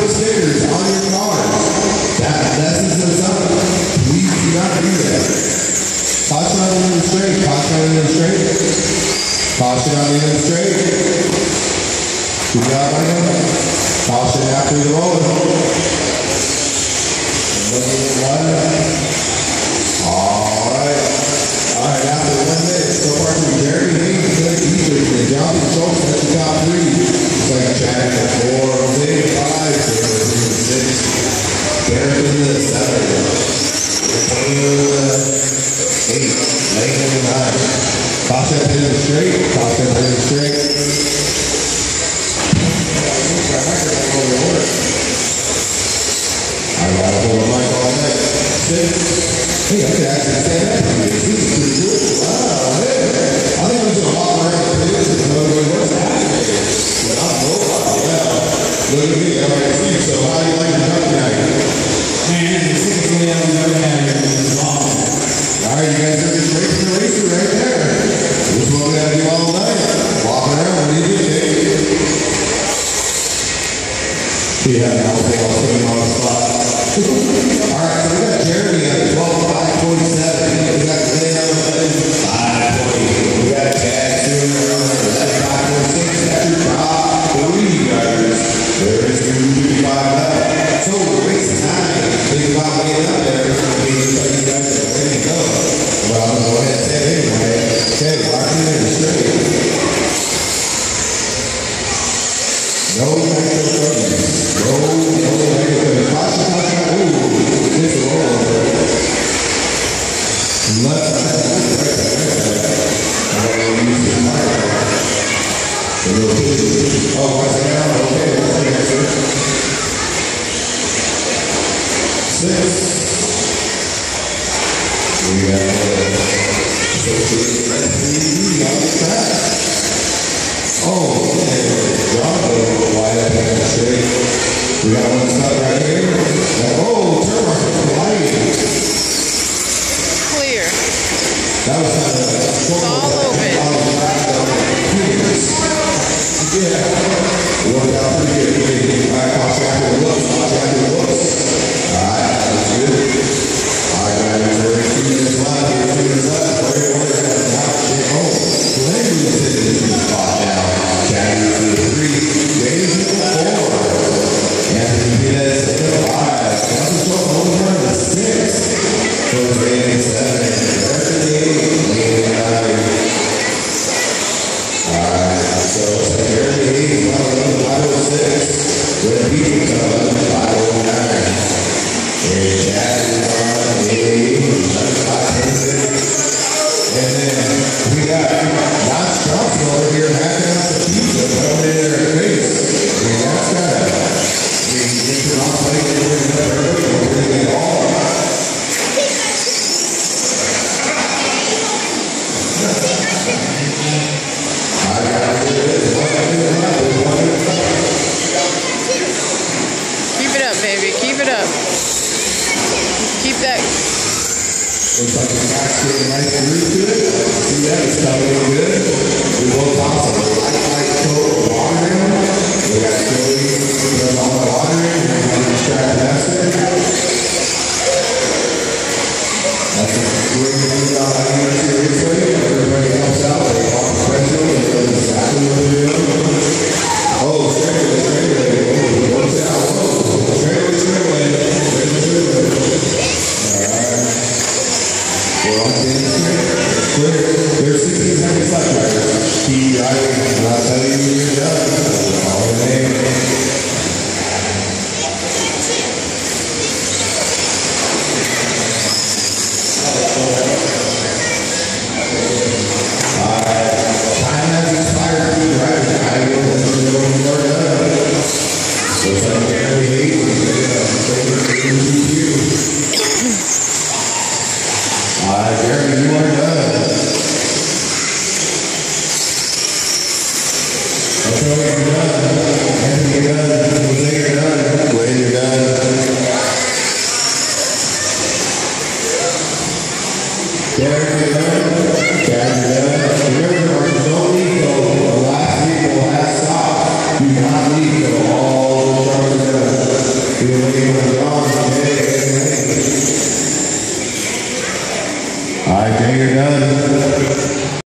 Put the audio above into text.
put stickers on your cars. That messes us up. Please do not do that. Caution on the end of the straight. Caution on the end of the straight. Caution on the end of the straight. Good job, Michael. Caution after the roller. Alright. Alright, after 1 minute, so far from Jeremy Hayes, Blake Easter, and Jonathan Schultz, that's the top 3. It's like a chat at 4, 6, 5, 6, Garrett in the 7. 8, Lane in the 9. Caution in the straight, caution in the straight. I gotta hold the mic all night. Hey, I could actually stand up for this. This is pretty cool. Wow, hey. I think I'm just gonna walk around for this and go, what's happening? But I'm low. Yeah. Look at me, I'm like, Steve, so how do you like your truck tonight? Man, the sickest way I've ever had here is long. Alright, you guys are just racing the racer right there. This is what we gotta do all night. Walk around, what do you do, Jake? Yeah, I'll put him on the spot. Alright, so we got Jeremy at 12, 5:47. We got Leo at 5:20. We got Chad soon around at 5:46. That's your top 3 guys. There is 2:55 left. So the race is happening. Think about getting up there. Maybe you guys are ready to go. Well, I'm going to go ahead and say it anyway. Okay, walking in the straight. No extra trouble. No, caution. Ooh, it's a roll. Left side, oh, watch it down. Okay, that's the answer. 6. We got on the track. Oh, John, wide up and straight. We got one spot right here. Oh, turn colliding. Clear. That was it's all open. Yeah. Worked out pretty good. All right, caution after the looks. All right, that's good. All right, guys, we're 2 minutes left. 2 minutes left. Oh, Glenn was in the spot now. Chad to the 3. James to the 4. Anthony Pettis to the 5. Johnson Schultz holding on to 6. Coach Ray to 7. Rest of the 8. Lane to 9. Alright, so it's like Jeremy Hayes, 5:06. With Peters on 5:09. And Chad is on 5:10. And then we got Josh Johnson over here hacking out the pizza, coming in their face. I mean, that's kind of, it's an off-play, we're going to get all of that. I got to do this. Keep it up, baby. Keep it up. Keep that. Looks like the back's getting nice and root to it. See that? It's coming in good. We will toss a light coat of water in them. We got chili, put all the water in, and we're going to extract the master. That's a great thing about having a series for you. Everybody helps out. They all professional. They know exactly what they're doing. Oh, straight away. Oh, works out. Oh, straight away. We're on the there's 16 seconds left, right? Keep driving, and I'll tell you when you're done. All the name. Alright, time has expired for the driver. I will let you know when you're done. So it's like Jeremy Hayes, Jeremy, you are done. Okay, you're done. Anthony, you're done. Jose, you're done. Wayne, you're done. Derek, you're done. Chad, you're done. Remember, don't leave till the last vehicle has stopped. Do not leave till all the trucks are done. you're done.